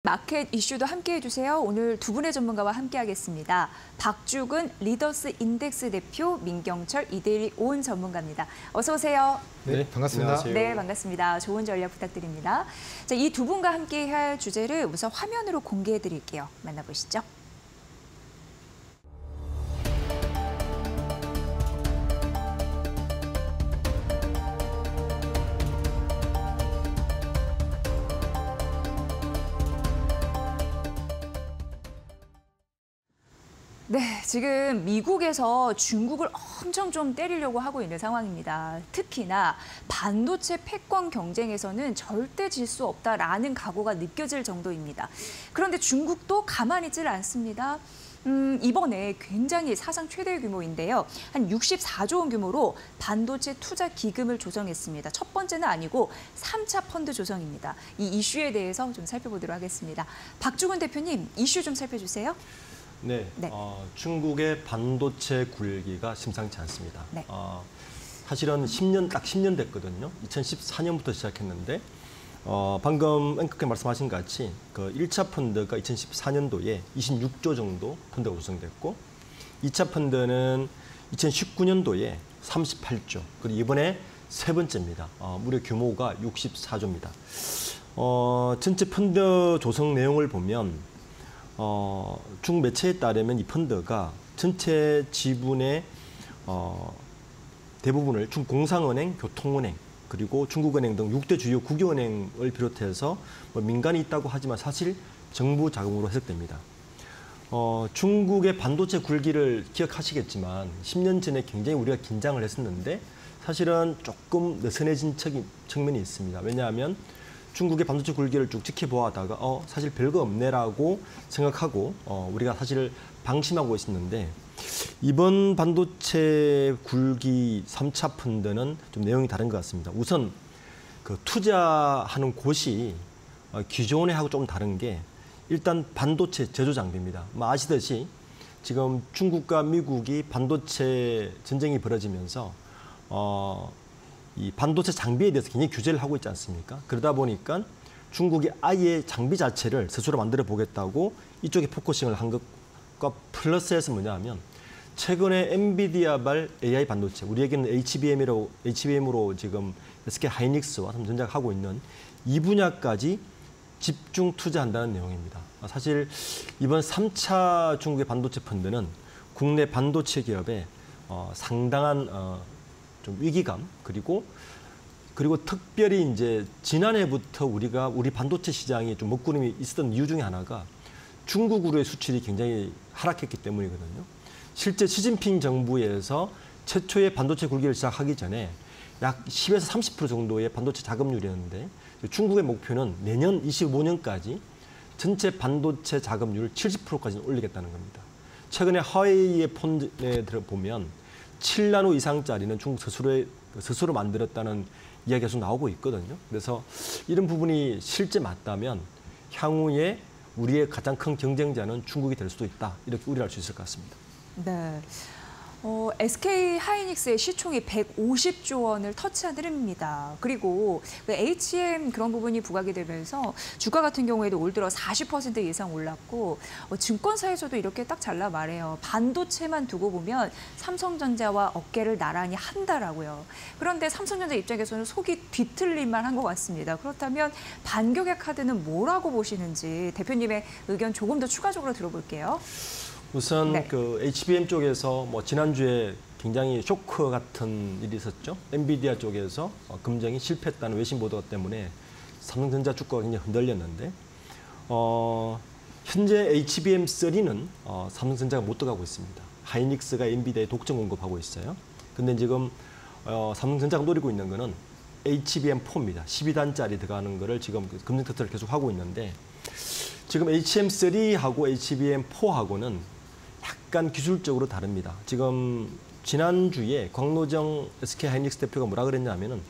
마켓 이슈도 함께 해주세요. 오늘 두 분의 전문가와 함께하겠습니다. 박주근 리더스 인덱스 대표, 민경철 이데일리 온 전문가입니다. 어서 오세요. 네, 반갑습니다. 안녕하세요. 네, 반갑습니다. 좋은 전략 부탁드립니다. 자, 이 두 분과 함께할 주제를 우선 화면으로 공개해드릴게요. 만나보시죠. 네, 지금 미국에서 중국을 엄청 좀 때리려고 하고 있는 상황입니다. 특히나 반도체 패권 경쟁에서는 절대 질 수 없다라는 각오가 느껴질 정도입니다. 그런데 중국도 가만히 있질 않습니다. 이번에 굉장히 사상 최대 규모인데요. 한 64조 원 규모로 반도체 투자 기금을 조성했습니다. 첫 번째는 아니고 3차 펀드 조성입니다. 이 이슈에 대해서 좀 살펴보도록 하겠습니다. 박주근 대표님, 이슈 좀 살펴주세요. 네, 중국의 반도체 굴기가 심상치 않습니다. 네. 사실은 딱 10년 됐거든요. 2014년부터 시작했는데 방금 앵커께서 말씀하신 것 같이 그 1차 펀드가 2014년도에 26조 정도 펀드가 구성됐고 2차 펀드는 2019년도에 38조, 그리고 이번에 세 번째입니다. 무려 규모가 64조입니다. 전체 펀드 조성 내용을 보면 중국 매체에 따르면 이 펀드가 전체 지분의 대부분을 중공상은행, 교통은행, 그리고 중국은행 등 6대 주요 국유은행을 비롯해서 민간이 있다고 하지만 사실 정부 자금으로 해석됩니다. 중국의 반도체 굴기를 기억하시겠지만 10년 전에 굉장히 우리가 긴장을 했었는데 사실은 조금 느슨해진 측면이 있습니다. 왜냐하면 중국의 반도체 굴기를 쭉 지켜보다가 사실 별거 없네라고 생각하고 우리가 사실 방심하고 있었는데 이번 반도체 굴기 3차 펀드는 좀 내용이 다른 것 같습니다. 우선 그 투자하는 곳이 기존에 하고 조금 다른 게 일단 반도체 제조 장비입니다. 아시듯이 지금 중국과 미국이 반도체 전쟁이 벌어지면서 이 반도체 장비에 대해서 굉장히 규제를 하고 있지 않습니까? 그러다 보니까 중국이 아예 장비 자체를 스스로 만들어 보겠다고 이쪽에 포커싱을 한 것과 플러스해서 뭐냐 하면 최근에 엔비디아발 AI 반도체, 우리에게는 HBM으로 지금 SK 하이닉스와 삼성전자가 하고 있는 이 분야까지 집중 투자한다는 내용입니다. 사실 이번 3차 중국의 반도체 펀드는 국내 반도체 기업에 상당한 좀 위기감, 그리고 특별히 이제 지난해부터 우리 반도체 시장이 좀 먹구름이 있었던 이유 중에 하나가 중국으로의 수출이 굉장히 하락했기 때문이거든요. 실제 시진핑 정부에서 최초의 반도체 굴기를 시작하기 전에 약 10에서 30% 정도의 반도체 자금률이었는데 중국의 목표는 내년 25년까지 전체 반도체 자금률을 70%까지 올리겠다는 겁니다. 최근에 화웨이의 폰에 들어보면 7나노 이상짜리는 중국 스스로 만들었다는 이야기가 계속 나오고 있거든요. 그래서 이런 부분이 실제 맞다면 향후에 우리의 가장 큰 경쟁자는 중국이 될 수도 있다. 이렇게 우려할 수 있을 것 같습니다. 네. SK 하이닉스의 시총이 150조 원을 터치한 흐름입니다. 그리고 그 HM 그런 부분이 부각이 되면서 주가 같은 경우에도 올 들어 40% 이상 올랐고 증권사에서도 이렇게 딱 잘라 말해요. 반도체만 두고 보면 삼성전자와 어깨를 나란히 한다라고요. 그런데 삼성전자 입장에서는 속이 뒤틀릴만 한 것 같습니다. 그렇다면 반격의 카드는 뭐라고 보시는지 대표님의 의견 조금 더 추가적으로 들어볼게요. 우선 그 HBM 쪽에서 지난주에 굉장히 쇼크 같은 일이 있었죠. 엔비디아 쪽에서 금쟁이 실패했다는 외신 보도 때문에 삼성전자 주가가 굉장히 흔들렸는데 현재 HBM3는 삼성전자가 못 들어가고 있습니다. 하이닉스가 엔비디아에 독점 공급하고 있어요. 근데 지금 삼성전자가 노리고 있는 거는 HBM4입니다. 12단짜리 들어가는 거를 지금 검증 테스트를 계속 하고 있는데 지금 HBM3하고 HBM4하고는 약간 기술적으로 다릅니다. 지금 지난주에 광노정 SK 하이닉스 대표가 뭐라 그랬냐면은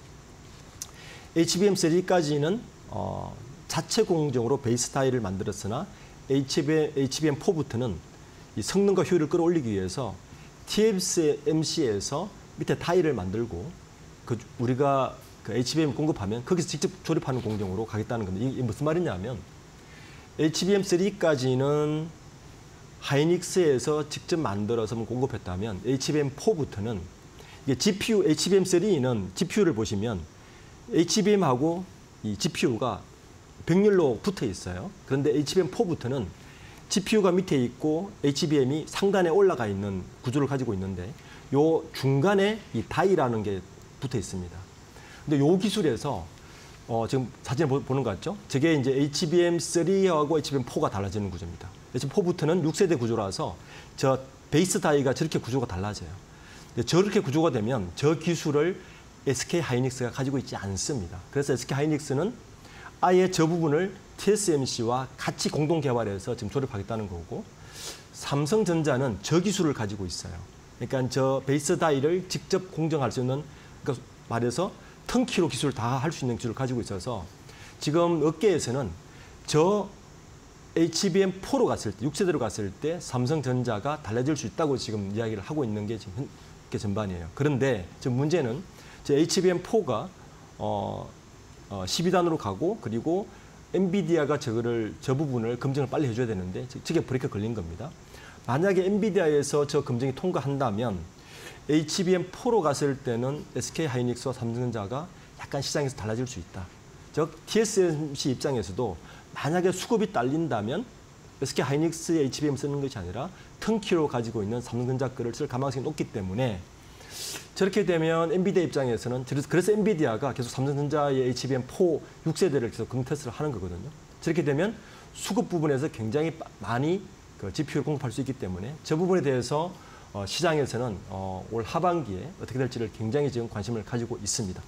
HBM3까지는 자체 공정으로 베이스 타일을 만들었으나 HBM4부터는 이 성능과 효율을 끌어올리기 위해서 TSMC에서 밑에 타일을 만들고 우리가 그 HBM 공급하면 거기서 직접 조립하는 공정으로 가겠다는 건데 이게 무슨 말이냐면 HBM3까지는 하이닉스에서 직접 만들어서 공급했다면 HBM4부터는 이게 GPU, HBM3는 GPU를 보시면 HBM하고 이 GPU가 병렬로 붙어 있어요. 그런데 HBM4부터는 GPU가 밑에 있고 HBM이 상단에 올라가 있는 구조를 가지고 있는데 요 중간에 이 다이라는 게 붙어 있습니다. 근데 요 기술에서 지금 사진을 보는 것 같죠? 저게 이제 HBM3하고 HBM4가 달라지는 구조입니다. HBM4부터는 6세대 구조라서 저 베이스 다이가 저렇게 구조가 달라져요. 저렇게 구조가 되면 저 기술을 SK 하이닉스가 가지고 있지 않습니다. 그래서 SK 하이닉스는 아예 저 부분을 TSMC와 같이 공동 개발해서 지금 조립하겠다는 거고, 삼성전자는 저 기술을 가지고 있어요. 그러니까 저 베이스 다이를 직접 공정할 수 있는, 그러니까 말해서 턴키로 기술을 다 할 수 있는 기술을 가지고 있어서 지금 업계에서는 저 HBM4로 갔을 때, 6세대로 갔을 때 삼성전자가 달라질 수 있다고 지금 이야기를 하고 있는 게 지금 게 전반이에요. 그런데 지금 문제는 저 HBM4가 12단으로 가고, 그리고 엔비디아가 저 부분을 검증을 빨리 해줘야 되는데 저게 브레이크 걸린 겁니다. 만약에 엔비디아에서 저 검증이 통과한다면 HBM4로 갔을 때는 SK 하이닉스와 삼성전자가 약간 시장에서 달라질 수 있다. 즉 TSMC 입장에서도 만약에 수급이 딸린다면 SK 하이닉스의 HBM 쓰는 것이 아니라 턴키로 가지고 있는 삼성전자 거를 쓸 가능성이 높기 때문에, 저렇게 되면 엔비디아 입장에서는, 그래서 엔비디아가 계속 삼성전자의 HBM4 6세대를 계속 긍테스트를 하는 거거든요. 저렇게 되면 수급 부분에서 굉장히 많이 GPU를 공급할 수 있기 때문에 저 부분에 대해서 시장에서는 올 하반기에 어떻게 될지를 굉장히 지금 관심을 가지고 있습니다.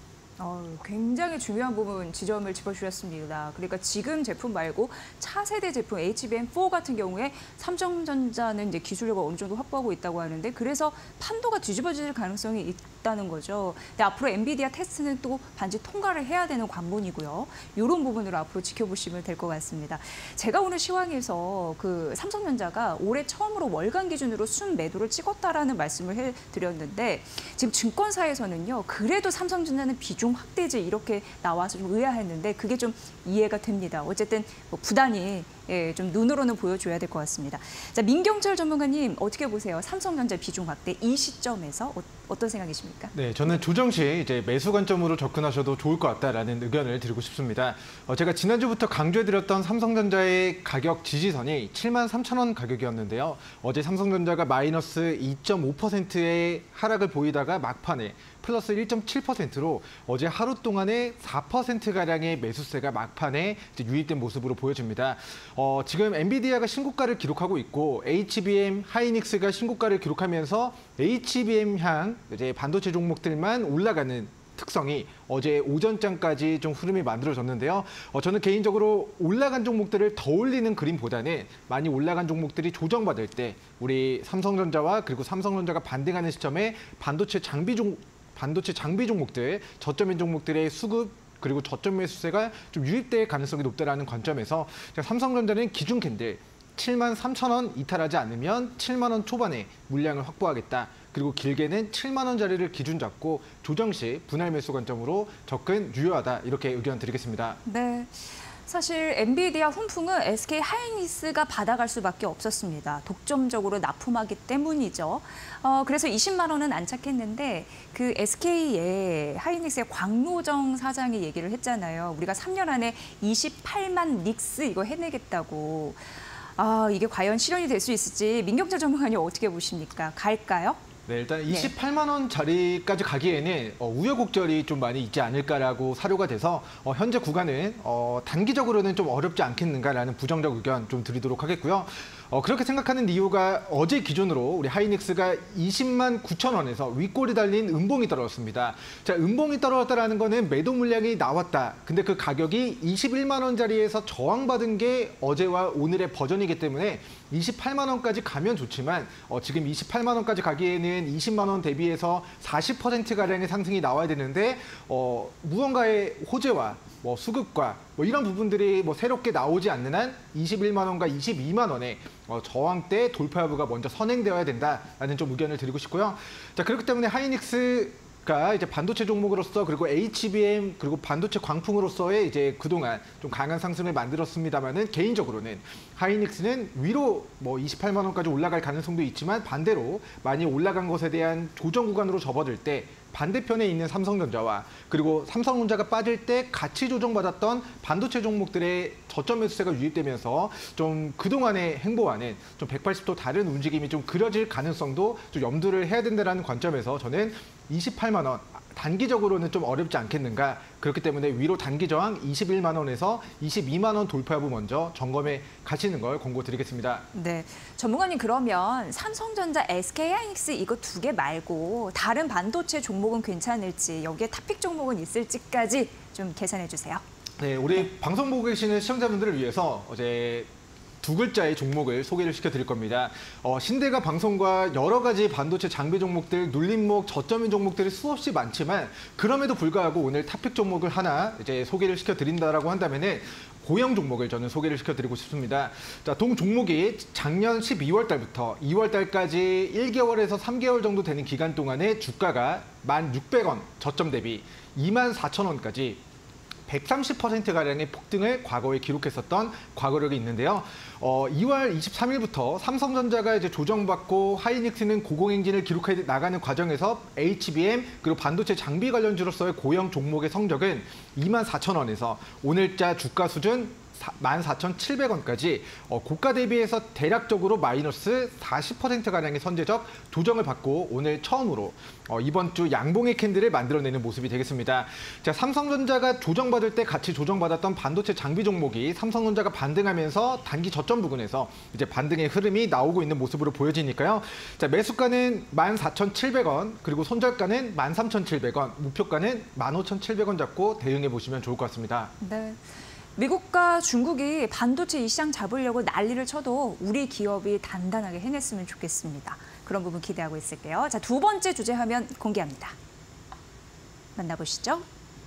굉장히 중요한 부분 지점을 짚어주셨습니다. 그러니까 지금 제품 말고 차세대 제품 HBM4 같은 경우에 삼성전자는 이제 기술력을 어느 정도 확보하고 있다고 하는데, 그래서 판도가 뒤집어질 가능성이 있다는 거죠. 근데 앞으로 엔비디아 테스트는 또 반드시 통과를 해야 되는 관문이고요. 이런 부분으로 앞으로 지켜보시면 될 것 같습니다. 제가 오늘 시황에서 그 삼성전자가 올해 처음으로 월간 기준으로 순 매도를 찍었다라는 말씀을 해드렸는데, 지금 증권사에서는요, 그래도 삼성전자는 비중 확대지 이렇게 나와서 좀 의아했는데 그게 좀 이해가 됩니다. 어쨌든 뭐 부단히 좀 눈으로는 보여줘야 될 것 같습니다. 자, 민경철 전문가님 어떻게 보세요? 삼성전자 비중 확대 이 시점에서 어떤 생각이십니까? 네, 저는 조정 시 이제 매수 관점으로 접근하셔도 좋을 것 같다라는 의견을 드리고 싶습니다. 제가 지난주부터 강조해드렸던 삼성전자의 가격 지지선이 73,000원 가격이었는데요. 어제 삼성전자가 마이너스 2.5%의 하락을 보이다가 막판에 플러스 1.7%로 어제 하루 동안에 4%가량의 매수세가 막판에 이제 유입된 모습으로 보여집니다. 지금 엔비디아가 신고가를 기록하고 있고 HBM, 하이닉스가 신고가를 기록하면서 HBM향 이제 반도체 종목들만 올라가는 특성이 어제 오전장까지 좀 흐름이 만들어졌는데요. 저는 개인적으로 올라간 종목들을 더 올리는 그림보다는 많이 올라간 종목들이 조정받을 때 우리 삼성전자와 그리고 삼성전자가 반등하는 시점에 반도체 장비 종목들, 저점인 종목들의 수급 그리고 저점 매수세가 좀 유입될 가능성이 높다라는 관점에서 삼성전자는 기준 캔들 73,000원 이탈하지 않으면 7만 원 초반에 물량을 확보하겠다. 그리고 길게는 7만 원짜리를 기준 잡고 조정 시 분할 매수 관점으로 접근 유효하다. 이렇게 의견 드리겠습니다. 네. 사실 엔비디아 훈풍은 SK 하이닉스가 받아갈 수밖에 없었습니다. 독점적으로 납품하기 때문이죠. 그래서 20만 원은 안착했는데 그 SK의 하이닉스의 광노정 사장이 얘기를 했잖아요. 우리가 3년 안에 28만 닉스 이거 해내겠다고. 이게 과연 실현이 될 수 있을지 민경철 전문가님 어떻게 보십니까? 갈까요? 네, 일단 28만 원짜리까지 가기에는 우여곡절이 좀 많이 있지 않을까라고 사료가 돼서 현재 구간은 단기적으로는 좀 어렵지 않겠는가라는 부정적 의견 좀 드리도록 하겠고요. 그렇게 생각하는 이유가 어제 기준으로 우리 하이닉스가 20만 9천 원에서 윗골이 달린 음봉이 떨어졌습니다. 자, 음봉이 떨어졌다라는 거는 매도 물량이 나왔다. 근데 그 가격이 21만 원짜리에서 저항받은 게 어제와 오늘의 버전이기 때문에 28만 원까지 가면 좋지만 지금 28만 원까지 가기에는 20만 원 대비해서 40%가량의 상승이 나와야 되는데 무언가의 호재와 수급과 이런 부분들이 새롭게 나오지 않는 한 21만 원과 22만 원의 저항대 돌파 여부가 먼저 선행되어야 된다라는 좀 의견을 드리고 싶고요. 자, 그렇기 때문에 하이닉스 가 이제 반도체 종목으로서 그리고 HBM 그리고 반도체 광풍으로서의 이제 그동안 좀 강한 상승을 만들었습니다만은 개인적으로는 하이닉스는 위로 뭐 28만 원까지 올라갈 가능성도 있지만 반대로 많이 올라간 것에 대한 조정 구간으로 접어들 때 반대편에 있는 삼성전자와 그리고 삼성전자가 빠질 때 같이 조정받았던 반도체 종목들의 저점 매수세가 유입되면서 좀 그동안의 행보와는 좀 180도 다른 움직임이 좀 그려질 가능성도 좀 염두를 해야 된다는 관점에서 저는 28만 원 단기적으로는 좀 어렵지 않겠는가. 그렇기 때문에 위로 단기 저항 21만 원에서 22만 원 돌파 여부 먼저 점검해 가시는 걸 권고드리겠습니다. 네, 전문가님 그러면 삼성전자, SK하이닉스 이거 두 개 말고 다른 반도체 종목은 괜찮을지 여기에 탑픽 종목은 있을지까지 좀 계산해 주세요. 네, 우리 방송 보고 계시는 시청자분들을 위해서 어제 두 글자의 종목을 소개를 시켜드릴 겁니다. 신대가 방송과 여러 가지 반도체 장비 종목들, 눌림목, 저점인 종목들이 수없이 많지만 그럼에도 불구하고 오늘 탑픽 종목을 하나 이제 소개를 시켜드린다라고 한다면은 고형 종목을 저는 소개를 시켜드리고 싶습니다. 자, 동 종목이 작년 12월 달부터 2월 달까지 1개월에서 3개월 정도 되는 기간 동안에 주가가 1,600원 저점 대비 24,000원까지 130%가량의 폭등을 과거에 기록했었던 과거력이 있는데요. 2월 23일부터 삼성전자가 이제 조정받고 하이닉스는 고공행진을 기록해 나가는 과정에서 HBM 그리고 반도체 장비 관련주로서의 고형 종목의 성적은 24,000원에서 오늘자 주가 수준 14,700원까지 고가 대비해서 대략적으로 마이너스 40%가량의 선제적 조정을 받고 오늘 처음으로 이번 주 양봉의 캔들을 만들어내는 모습이 되겠습니다. 자, 삼성전자가 조정받을 때 같이 조정받았던 반도체 장비 종목이 삼성전자가 반등하면서 단기 저점 부근에서 이제 반등의 흐름이 나오고 있는 모습으로 보여지니까요. 자, 매수가는 14,700원 그리고 손절가는 13,700원, 목표가는 15,700원 잡고 대응해 보시면 좋을 것 같습니다. 네. 미국과 중국이 반도체 이 시장 잡으려고 난리를 쳐도 우리 기업이 단단하게 해냈으면 좋겠습니다. 그런 부분 기대하고 있을게요. 자, 두 번째 주제 화면 공개합니다. 만나보시죠.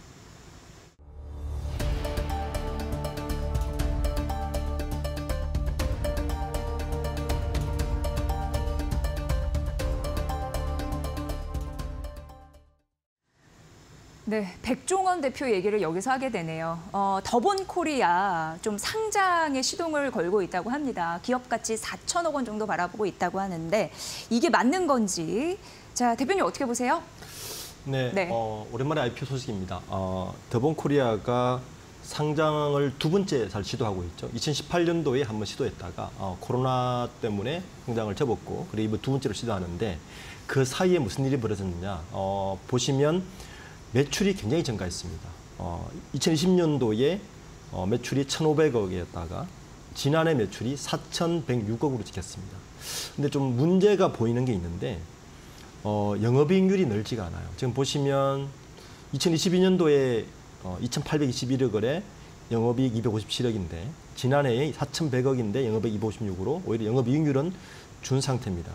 네, 백종원 대표 얘기를 여기서 하게 되네요. 더본 코리아 좀 상장에 시동을 걸고 있다고 합니다. 기업 가치 4천억 원 정도 바라보고 있다고 하는데 이게 맞는 건지. 자, 대표님 어떻게 보세요? 네, 네. 오랜만에 IPO 소식입니다. 더본 코리아가 상장을 두 번째 잘 시도하고 있죠. 2018년도에 한번 시도했다가 코로나 때문에 상장을 접었고 그리고 이번 두 번째로 시도하는데 그 사이에 무슨 일이 벌어졌느냐. 보시면 매출이 굉장히 증가했습니다. 2020년도에 매출이 1,500억이었다가 지난해 매출이 4,106억으로 찍혔습니다. 근데 좀 문제가 보이는 게 있는데 영업이익률이 늘지가 않아요. 지금 보시면 2022년도에 2,821억에 영업이익 257억인데 지난해에 4,100억인데 영업이익 256으로 오히려 영업이익률은 준 상태입니다.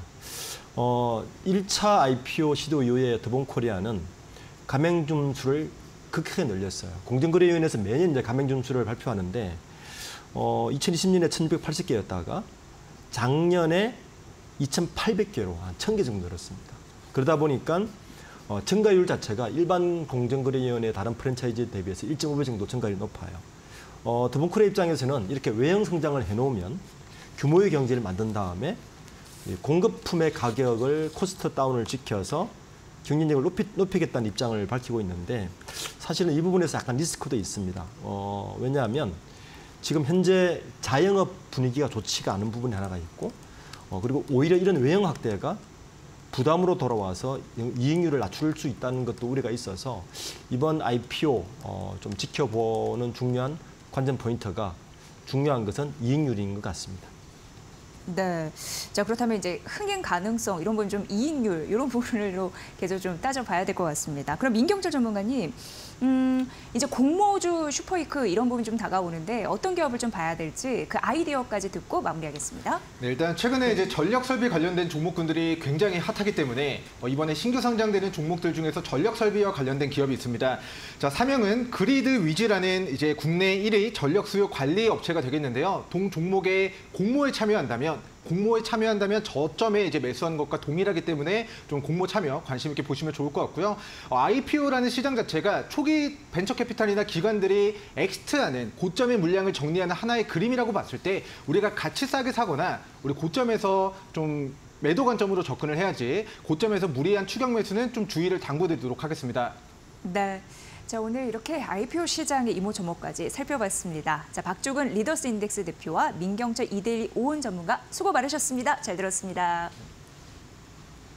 1차 IPO 시도 이후에 더본코리아는 가맹점 수를 극하게 늘렸어요. 공정거래위원회에서 매년 이제 가맹점 수를 발표하는데 2020년에 1,680개였다가 작년에 2,800개로 한 1,000개 정도 늘었습니다. 그러다 보니까 증가율 자체가 일반 공정거래위원회 다른 프랜차이즈 대비해서 1.5배 정도 증가율이 높아요. 더본코리아 입장에서는 이렇게 외형 성장을 해놓으면 규모의 경제를 만든 다음에 공급품의 가격을 코스트 다운을 지켜서 경쟁력을 높이겠다는 입장을 밝히고 있는데 사실은 이 부분에서 약간 리스크도 있습니다. 왜냐하면 지금 현재 자영업 분위기가 좋지가 않은 부분이 하나가 있고 그리고 오히려 이런 외형 확대가 부담으로 돌아와서 이익률을 낮출 수 있다는 것도 우려가 있어서 이번 IPO 좀 지켜보는 중요한 관전 포인트가 중요한 것은 이익률인 것 같습니다. 네. 자, 그렇다면 이제 흥행 가능성 이런 부분 좀 이익률 이런 부분으로 계속 좀 따져봐야 될 것 같습니다. 그럼 민경철 전문가님, 이제 공모주 슈퍼이크 이런 부분 좀 다가오는데 어떤 기업을 좀 봐야 될지 그 아이디어까지 듣고 마무리하겠습니다. 네, 일단 최근에 이제 전력 설비 관련된 종목군들이 굉장히 핫하기 때문에 이번에 신규 상장되는 종목들 중에서 전력 설비와 관련된 기업이 있습니다. 자, 사명은 그리드 위즈라는 이제 국내 1위 전력 수요 관리 업체가 되겠는데요. 동 종목에 공모에 참여한다면 공모에 참여한다면 저점에 이제 매수한 것과 동일하기 때문에 좀 공모 참여 관심 있게 보시면 좋을 것 같고요. IPO라는 시장 자체가 초기 벤처캐피탈이나 기관들이 엑스트하는 고점의 물량을 정리하는 하나의 그림이라고 봤을 때 우리가 같이 싸게 사거나 우리 고점에서 좀 매도 관점으로 접근을 해야지 고점에서 무리한 추격 매수는 좀 주의를 당부드리도록 하겠습니다. 네. 자, 오늘 이렇게 IPO 시장의 이모저모까지 살펴봤습니다. 자, 박종은 리더스 인덱스 대표와 민경철 이데일리 오은 전문가 수고 많으셨습니다. 잘 들었습니다.